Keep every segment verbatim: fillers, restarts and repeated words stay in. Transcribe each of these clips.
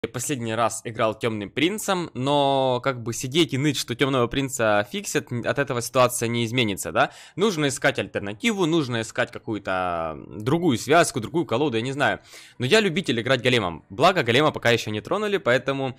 Я последний раз играл Темным Принцем, но как бы сидеть и ныть, что Темного Принца фиксят, от этого ситуация не изменится, да? Нужно искать альтернативу, нужно искать какую-то другую связку, другую колоду, я не знаю. Но я любитель играть Големом, благо Голема пока еще не тронули, поэтому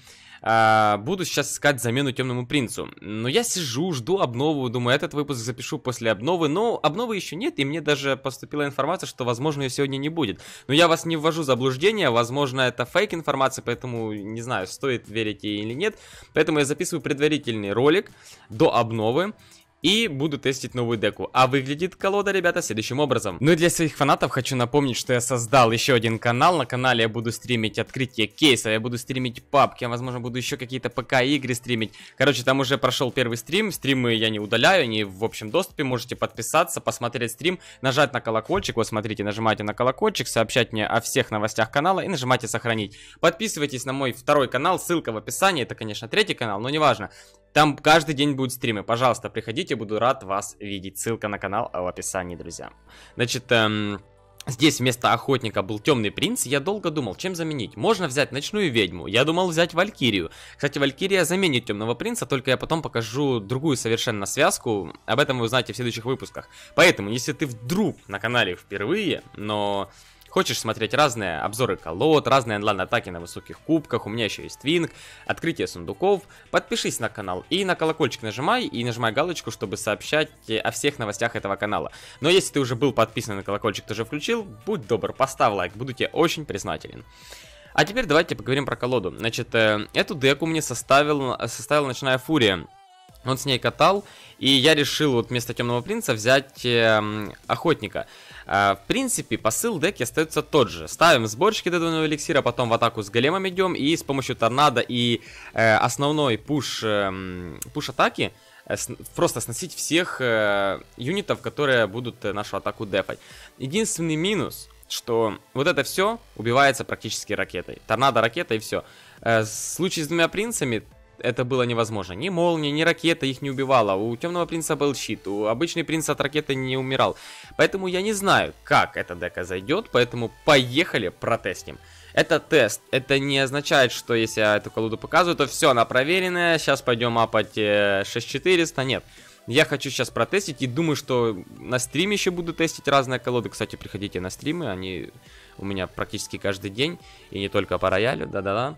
э, буду сейчас искать замену Темному Принцу. Но я сижу, жду обнову, думаю, этот выпуск запишу после обновы, но обновы еще нет, и мне даже поступила информация, что, возможно, ее сегодня не будет. Но я вас не ввожу в заблуждение, возможно, это фейк информация, поэтому не знаю, стоит верить ей или нет. Поэтому я записываю предварительный ролик до обновы и буду тестить новую деку. А выглядит колода, ребята, следующим образом. Ну и для своих фанатов хочу напомнить, что я создал еще один канал. На канале я буду стримить открытие кейсов, я буду стримить папки, я, возможно, буду еще какие-то ПК-игры стримить. Короче, там уже прошел первый стрим. Стримы я не удаляю, они в общем доступе. Можете подписаться, посмотреть стрим, нажать на колокольчик. Вот смотрите, нажимайте на колокольчик, сообщать мне о всех новостях канала и нажимайте сохранить. Подписывайтесь на мой второй канал, ссылка в описании. Это, конечно, третий канал, но неважно. Там каждый день будут стримы. Пожалуйста, приходите, буду рад вас видеть. Ссылка на канал в описании, друзья. Значит, эм, здесь вместо охотника был Темный Принц. Я долго думал, чем заменить. Можно взять Ночную Ведьму. Я думал взять Валькирию. Кстати, Валькирия заменит Темного Принца, только я потом покажу другую совершенно связку. Об этом вы узнаете в следующих выпусках. Поэтому, если ты вдруг на канале впервые, но хочешь смотреть разные обзоры колод, разные онлайн-атаки на высоких кубках, у меня еще есть твинг, открытие сундуков, подпишись на канал и на колокольчик нажимай, и нажимай галочку, чтобы сообщать о всех новостях этого канала. Но если ты уже был подписан на колокольчик, тоже включил, будь добр, поставь лайк, буду тебе очень признателен. А теперь давайте поговорим про колоду. Значит, э, эту деку мне составил, составила Ночная Фурия. Он с ней катал, и я решил вот вместо Темного Принца взять э, Охотника. Э, в принципе, посыл деки остается тот же. Ставим сборщики до двойного эликсира, потом в атаку с големом идем, и с помощью торнадо и э, основной пуш, э, пуш атаки э, с, просто сносить всех э, юнитов, которые будут э, нашу атаку дефать. Единственный минус, что вот это все убивается практически ракетой. Торнадо, ракета и все. Э, в случае с двумя принцами это было невозможно. Ни молния, ни ракета их не убивала. У Темного Принца был щит. У обычный принц от ракеты не умирал. Поэтому я не знаю, как эта дека зайдет. Поэтому поехали, протестим. Это тест. Это не означает, что если я эту колоду показываю, то все, она проверенная. Сейчас пойдем апать шесть четыреста. Нет. Я хочу сейчас протестить. И думаю, что на стриме еще буду тестить разные колоды. Кстати, приходите на стримы. Они у меня практически каждый день. И не только по роялю. Да-да-да.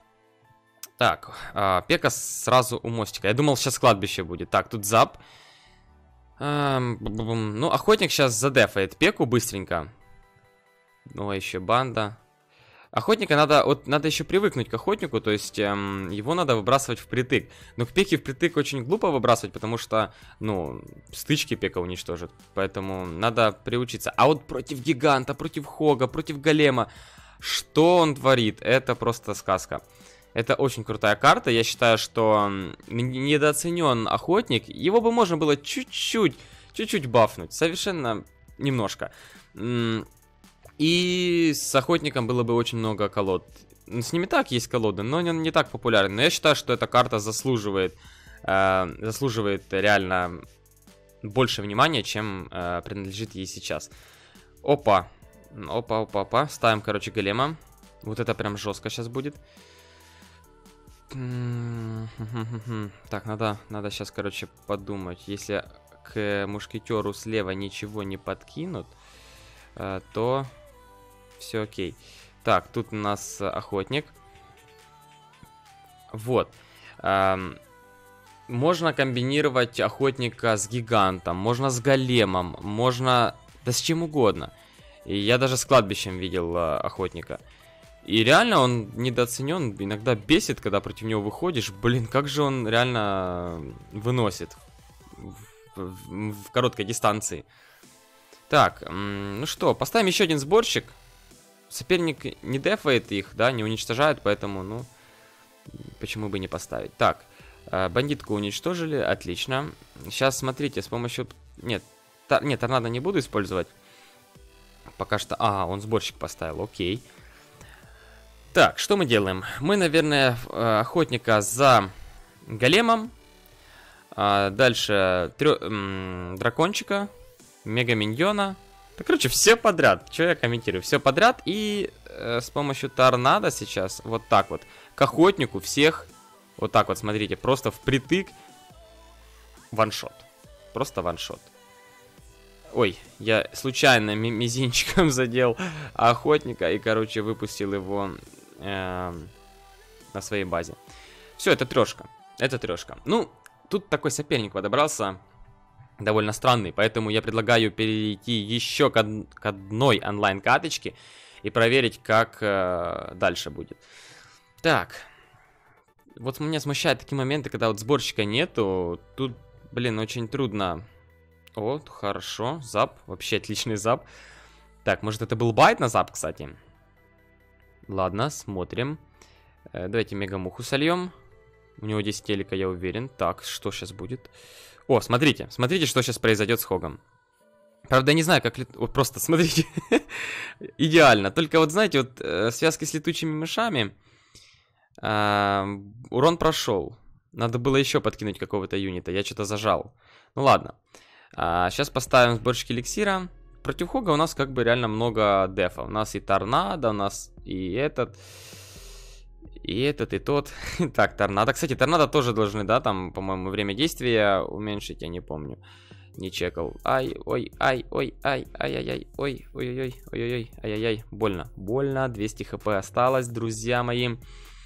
Так, э, Пека сразу у мостика. Я думал, сейчас кладбище будет. Так, тут зап. Эм, ну, Охотник сейчас задефает Пеку быстренько. Ну, а еще банда. Охотника надо, вот, надо еще привыкнуть к Охотнику, то есть эм, его надо выбрасывать впритык. Но к Пеке впритык очень глупо выбрасывать, потому что, ну, стычки Пека уничтожит. Поэтому надо приучиться. А вот против Гиганта, против Хога, против Голема, что он творит? Это просто сказка. Это очень крутая карта. Я считаю, что недооценен Охотник. Его бы можно было чуть-чуть, чуть-чуть бафнуть. Совершенно немножко. И с Охотником было бы очень много колод. С ними так есть колоды, но он не так популярен. Но я считаю, что эта карта заслуживает, э, заслуживает реально больше внимания, чем э, принадлежит ей сейчас. Опа. Опа, опа, опа. Ставим, короче, Голема. Вот это прям жестко сейчас будет. Так, надо, надо сейчас, короче, подумать. Если к мушкетеру слева ничего не подкинут, то все окей. Так, тут у нас Охотник. Вот. Можно комбинировать Охотника с Гигантом, можно с Големом, можно... Да с чем угодно. И я даже с кладбищем видел Охотника. И реально он недооценен, иногда бесит, когда против него выходишь. Блин, как же он реально выносит в, в, в короткой дистанции. Так, ну что, поставим еще один сборщик. Соперник не дефает их, да, не уничтожает, поэтому, ну, почему бы не поставить. Так, бандитку уничтожили, отлично. Сейчас, смотрите, с помощью... Нет, тор... нет, торнадо не буду использовать. Пока что... А, он сборщик поставил, окей. Так, что мы делаем? Мы, наверное, Охотника за Големом. А дальше трё... дракончика, Мега Миньона Да, короче, все подряд. Что я комментирую? Все подряд. И э, с помощью торнадо сейчас вот так вот к охотнику всех вот так вот, смотрите, просто впритык ваншот. Просто ваншот. Ой, я случайно мизинчиком задел охотника и, короче, выпустил его э, на своей базе. Все, это трешка. Это трешка. Ну, тут такой соперник подобрался. Довольно странный, поэтому я предлагаю перейти еще к, од к одной онлайн-каточке и проверить, как э, дальше будет. Так, вот меня смущают такие моменты, когда вот сборщика нету. Тут, блин, очень трудно. О, хорошо, зап, вообще отличный зап. Так, может это был байт на зап, кстати? Ладно, смотрим. э, Давайте мегамуху сольем. У него десять телека, я уверен. Так, что сейчас будет? О, смотрите, смотрите, что сейчас произойдет с Хогом. Правда, я не знаю, как... Лет... Вот просто смотрите. Идеально. Только вот, знаете, вот э, связки с летучими мышами. Э, урон прошел. Надо было еще подкинуть какого-то юнита. Я что-то зажал. Ну ладно. А, сейчас поставим сборщик эликсира. Против Хога у нас как бы реально много дефа. У нас и торнадо, у нас и этот... И этот, и тот. Так, торнадо. Кстати, торнадо тоже должны, да, там, по-моему, время действия уменьшить, я не помню. Не чекал. Ай, ой, ай, ой, ай, ай-яй-яй, ой, ой-ой-ой, ой-ой-ой, ай-яй-яй. Больно, больно. двести хп осталось, друзья мои.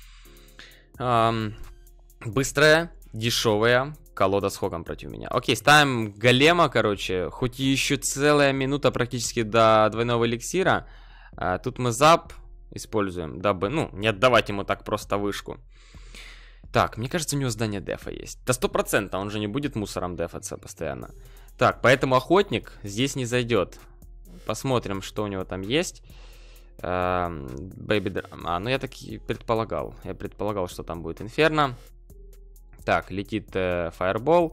Эм, быстрая, дешевая колода с Хогом против меня. Окей, ставим голема, короче. Хоть и еще целая минута практически до двойного эликсира. А, тут мы зап... используем, дабы, ну, не отдавать ему так просто вышку. Так, мне кажется, у него здание дефа есть. Да сто процентов, он же не будет мусором дефаться постоянно. Так, поэтому охотник здесь не зайдет. Посмотрим, что у него там есть. Бэйби... А, ну я так и предполагал. Я предполагал, что там будет инферно. Так, летит фаербол.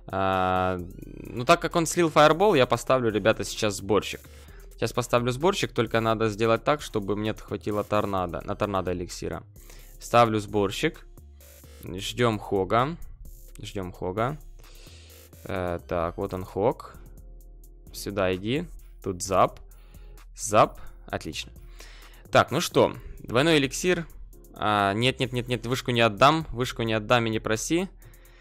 Ну, так как он слил фаербол, я поставлю, ребята, сейчас сборщик. Сейчас поставлю сборщик, только надо сделать так, чтобы мне хватило торнадо, на торнадо эликсира. Ставлю сборщик. Ждем Хога. Ждем Хога. Э, так, вот он Хог. Сюда иди. Тут зап. Зап. Отлично. Так, ну что, двойной эликсир. А, нет, нет, нет, нет, вышку не отдам. Вышку не отдам и не проси.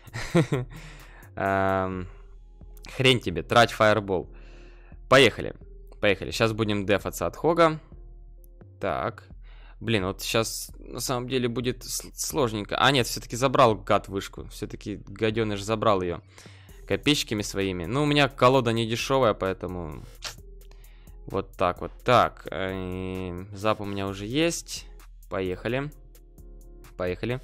Хрень тебе, трать фаербол. Поехали. Поехали, сейчас будем дефаться от Хога. Так. Блин, вот сейчас на самом деле будет сложненько. А, нет, все-таки забрал гад вышку. Все-таки гаденыш забрал ее копеечками своими. Ну, у меня колода не дешевая, поэтому... Вот так вот. Так, зап у меня уже есть. Поехали. Поехали.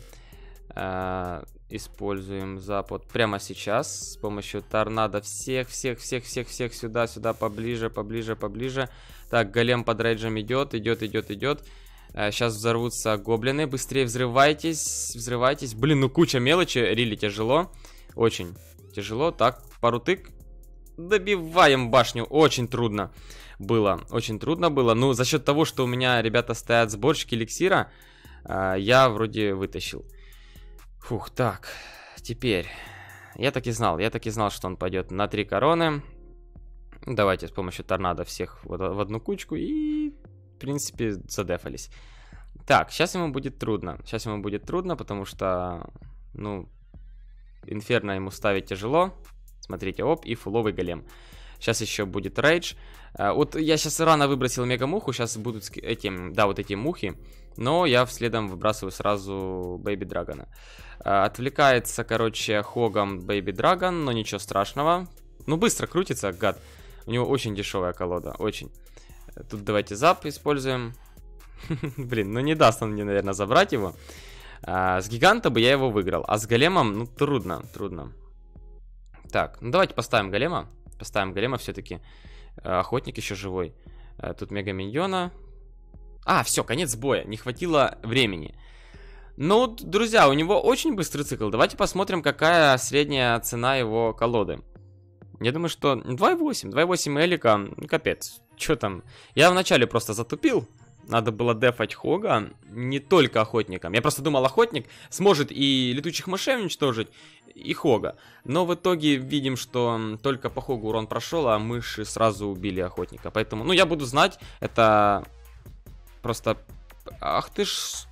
Используем зап вот прямо сейчас с помощью торнадо всех, всех, всех, всех, всех сюда, сюда, поближе, поближе, поближе. Так, голем под рейджем идет, идет, идет, идет. Сейчас взорвутся гоблины. Быстрее взрывайтесь, взрывайтесь. Блин, ну куча мелочи, рили тяжело. Очень тяжело. Так, пару тык. Добиваем башню. Очень трудно было, очень трудно было. Ну, за счет того, что у меня, ребята, стоят сборщики эликсира, я вроде вытащил. Фух, так, теперь, я так и знал, я так и знал, что он пойдет на три короны. Давайте с помощью торнадо всех в, в одну кучку и, в принципе, задефались. Так, сейчас ему будет трудно, сейчас ему будет трудно, потому что, ну, инферно ему ставить тяжело. Смотрите, оп, и фуловый голем. Сейчас еще будет рейдж. Вот я сейчас рано выбросил мега-муху, сейчас будут эти, да, вот эти мухи. Но я следом выбрасываю сразу Бэйби Драгона. Отвлекается, короче, Хогом Бэйби Драгон, но ничего страшного. Ну, быстро крутится, гад. У него очень дешевая колода, очень. Тут давайте зап используем. Блин, ну не даст он мне, наверное, забрать его. С гиганта бы я его выиграл, а с големом, ну, трудно, трудно. Так, ну давайте поставим голема. Поставим голема все-таки. Охотник еще живой. Тут мега миньона. А, все, конец боя. Не хватило времени. Ну, друзья, у него очень быстрый цикл. Давайте посмотрим, какая средняя цена его колоды. Я думаю, что два и восемь. два и восемь элика, ну, капец. Что там? Я вначале просто затупил. Надо было дефать Хога не только охотником. Я просто думал, охотник сможет и летучих мышей уничтожить, и Хога. Но в итоге видим, что только по Хогу урон прошел, а мыши сразу убили охотника. Поэтому, ну, я буду знать, это просто... Ах ты ж...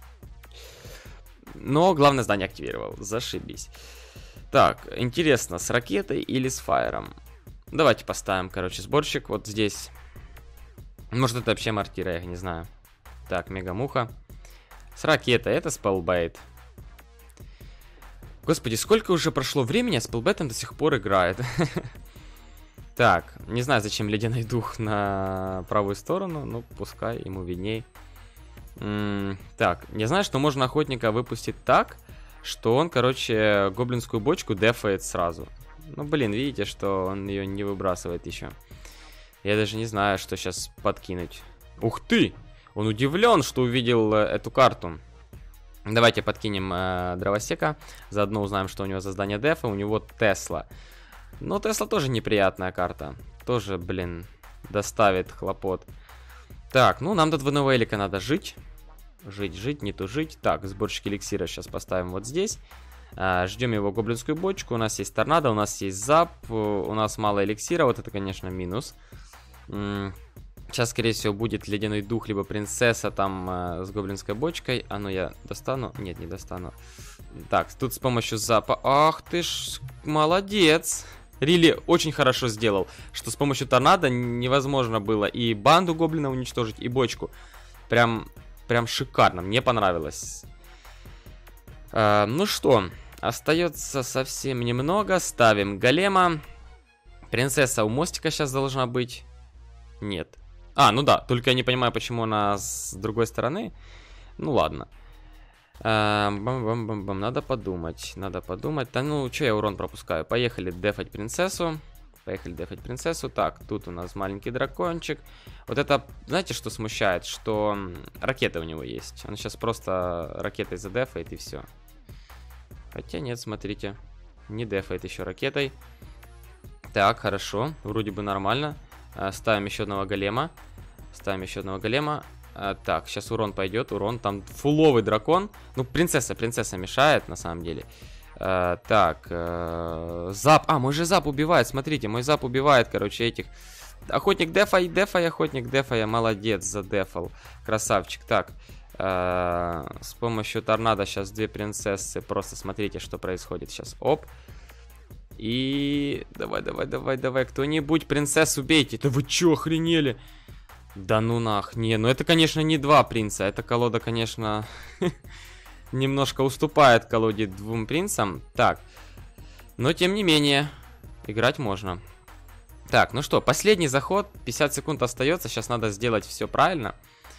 Но главное здание активировал, зашибись. Так, интересно, с ракетой или с фаером? Давайте поставим, короче, сборщик вот здесь. Может, это вообще мортира, я не знаю. Так, мегамуха. С ракетой, это спелбейт. Господи, сколько уже прошло времени, а спелбейтом до сих пор играет. Так, не знаю, зачем ледяной дух на правую сторону. Ну, пускай, ему видней. М-м, так, я знаю, что можно охотника выпустить так, что он, короче, гоблинскую бочку дефает сразу. Ну, блин, видите, что он ее не выбрасывает еще. Я даже не знаю, что сейчас подкинуть. Ух ты! Он удивлен, что увидел э, эту карту. Давайте подкинем э, дровосека. Заодно узнаем, что у него за здание дефа. У него Тесла. Но Тесла тоже неприятная карта. Тоже, блин, доставит хлопот. Так, ну нам до двойного элика надо жить. Жить, жить, не тужить. Так, сборщик эликсира сейчас поставим вот здесь. А, ждем его гоблинскую бочку. У нас есть торнадо, у нас есть зап. У нас мало эликсира. Вот это, конечно, минус. М-м, сейчас, скорее всего, будет ледяной дух, либо принцесса там э, с гоблинской бочкой. А ну я достану. Нет, не достану. Так, тут с помощью запа. Ах ты ж, молодец. Рили очень хорошо сделал, что с помощью торнадо невозможно было и банду гоблина уничтожить, и бочку. Прям, прям шикарно, мне понравилось. А, ну что, остается совсем немного. Ставим голема. Принцесса у мостика сейчас должна быть. Нет. А, ну да, только я не понимаю, почему она с другой стороны. Ну ладно. Бам-бам-бам-бам, надо подумать, надо подумать. Да ну, что я урон пропускаю? Поехали дефать принцессу. Поехали дефать принцессу. Так, тут у нас маленький дракончик. Вот это, знаете, что смущает? Что ракеты у него есть. Он сейчас просто ракетой задефает и все. Хотя нет, смотрите. Не дефает еще ракетой. Так, хорошо. Вроде бы нормально. Ставим еще одного голема. Ставим еще одного голема. А, так, сейчас урон пойдет, урон, там фуловый дракон. Ну, принцесса, принцесса мешает, на самом деле. а, Так, а, зап, а, мой же зап убивает, смотрите, мой зап убивает, короче, этих. Охотник дефай, дефай, охотник дефай, молодец, задефал, красавчик. Так, а, с помощью торнадо сейчас две принцессы, просто смотрите, что происходит сейчас, оп. И давай, давай, давай, давай, кто-нибудь принцессу бейте. Да вы чё, охренели? Да ну нах, не, ну это, конечно, не два принца. Эта колода, конечно, немножко уступает колоде двум принцам. Так, но тем не менее, играть можно. Так, ну что, последний заход, пятьдесят секунд остается. Сейчас надо сделать все правильно.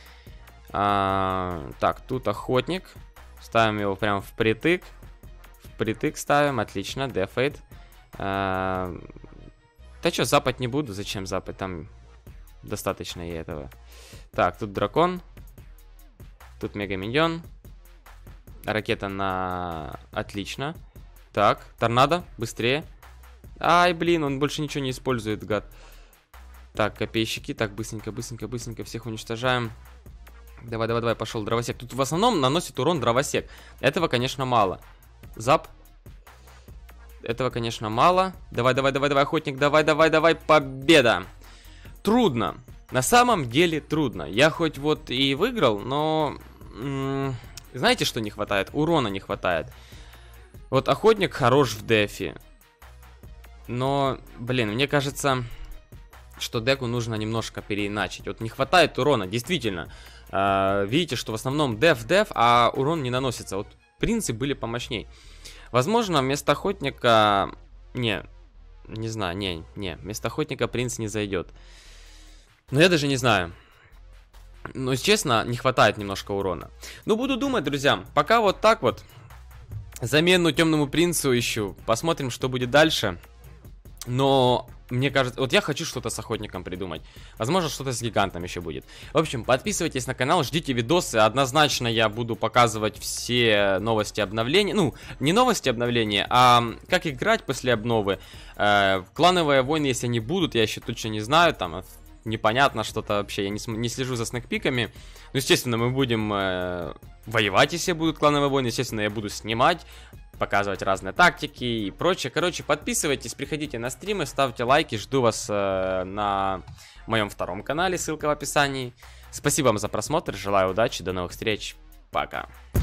а, Так, тут охотник. Ставим его прям впритык. Впритык ставим, отлично, дефейт. а, Да что, запать не буду, зачем запать, там... Достаточно и этого. Так, тут дракон. Тут мега-миньон. Ракета на... Отлично. Так, торнадо, быстрее. Ай, блин, он больше ничего не использует, гад. Так, копейщики. Так, быстренько, быстренько, быстренько всех уничтожаем. Давай, давай, давай, пошел дровосек. Тут в основном наносит урон дровосек. Этого, конечно, мало. Зап. Этого, конечно, мало. Давай, давай, давай, давай, охотник. Давай, давай, давай, победа. Трудно. На самом деле трудно. Я хоть вот и выиграл, но... Знаете, что не хватает? Урона не хватает. Вот охотник хорош в дефе. Но, блин, мне кажется, что деку нужно немножко переиначить. Вот не хватает урона, действительно. Э, видите, что в основном деф-деф, а урон не наносится. Вот принцы были помощней. Возможно, вместо охотника... Не, не знаю, не, не. Вместо охотника принц не зайдет. Но я даже не знаю. Но, если честно, не хватает немножко урона. Ну, буду думать, друзья. Пока вот так вот. Замену темному принцу ищу. Посмотрим, что будет дальше. Но, мне кажется... Вот я хочу что-то с охотником придумать. Возможно, что-то с гигантом еще будет. В общем, подписывайтесь на канал, ждите видосы. Однозначно я буду показывать все новости обновления. Ну, не новости обновления, а как играть после обновы. Э, клановые войны, если они будут, я еще точно не знаю. Там... непонятно что-то вообще, я не, не слежу за снэкпиками. Ну, естественно, мы будем э, воевать, если будут клановые войны, естественно, я буду снимать, показывать разные тактики и прочее. Короче, подписывайтесь, приходите на стримы, ставьте лайки, жду вас э, на моем втором канале, ссылка в описании. Спасибо вам за просмотр, желаю удачи, до новых встреч, пока.